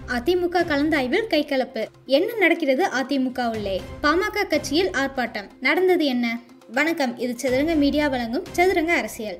அதிமுக கலந்தாய்வில் கைகலப்பு. என்ன நடக்கிறது அதிமுக உள்ளே? பாமக கட்சியில் ஆர்ப்பாட்டம். நடந்தது என்ன? வணக்கம், இது சதுரங்க மீடியா வழங்கும் சதுரங்க அரசியல்.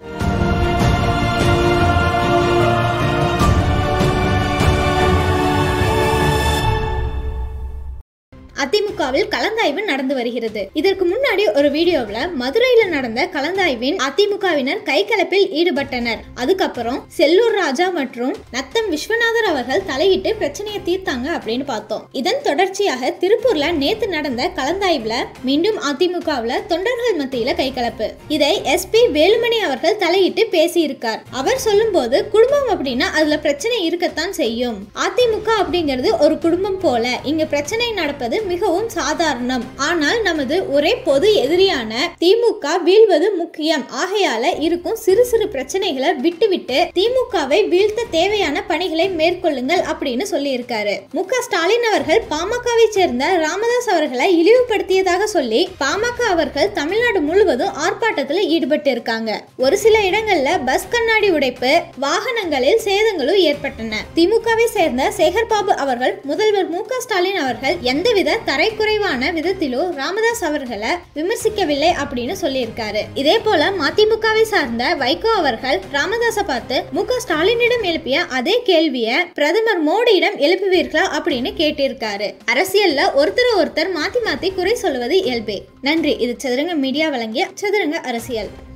அதிமுகவில் கலந்தாய்வு நடந்து வருகிறது. இதற்கு முன்னாடி ஒரு வீடியோவில் மதுரையில நடந்த கலந்தாய்வின் அதிமுகவினர் கைகலப்பில் ஈடுபட்டனர். அதுக்கப்புறம் செல்லூர் ராஜா மற்றும் நத்தம் விஸ்வநாதர் அவர்கள் தலையிட்டு பிரச்சனையை தீர்த்தாங்க அப்படின்னு பார்த்தோம். இதன் தொடர்ச்சியாக திருப்பூர்ல நேத்து நடந்த கலந்தாய்வுல மீண்டும் அதிமுகவில் தொண்டர்கள் மத்தியில கைகலப்பு. இதை SP வேலுமணி அவர்கள் தலையிட்டு பேசியிருக்கார். அவர் சொல்லும் போது குடும்பம் அப்படின்னா அதுல பிரச்சனை இருக்கத்தான் செய்யும். அதிமுக அப்படிங்கிறது ஒரு குடும்பம் போல. இங்க பிரச்சனை நடப்பது மிகவும் சாதாரணம். ஆனால் நமது ஒரே பொது எதிரியான திமுக வீழ்வது முக்கியம். ஆகையால இருக்கும் சிறு சிறு பிரச்சனைகளை விட்டுவிட்டு திமுகவை வீழ்த்த தேவையான பணிகளை மேற்கொள்ளுங்கள் அப்படின்னு சொல்லி இருக்காரு. மு.க. ஸ்டாலின் அவர்கள் பாமகவை சேர்ந்த ராமதாஸ் அவர்களை இழிவுபடுத்தியதாக சொல்லி பாமக அவர்கள் தமிழ்நாடு முழுவதும் ஆர்ப்பாட்டத்தில் ஈடுபட்டு இருக்காங்க. ஒரு சில இடங்கள்ல பஸ் கண்ணாடி உடைப்பு, வாகனங்களில் சேதங்களும் ஏற்பட்டன. திமுகவை சேர்ந்த சேகர்பாபு அவர்கள் முதல்வர் மு.க. ஸ்டாலின் அவர்கள் எந்தவித தரைக்குறைவான விதத்திலோ ராமதாஸ் அவர்களை விமர்சிக்கவில்லை அப்படின்னு சொல்லியிருக்காரு. இதே போல மதிமுகவை சார்ந்த வைகோ அவர்கள் ராமதாஸை பார்த்து மு.க. ஸ்டாலினிடம் எழுப்பிய அதே கேள்வியை பிரதமர் மோடியிடம் எழுப்புவீர்களா அப்படின்னு கேட்டிருக்காரு. அரசியல்ல ஒருத்தர் மாத்தி மாத்தி குறை சொல்வது இயல்பே. நன்றி. இது சதுரங்க மீடியா வழங்கிய சதுரங்க அரசியல்.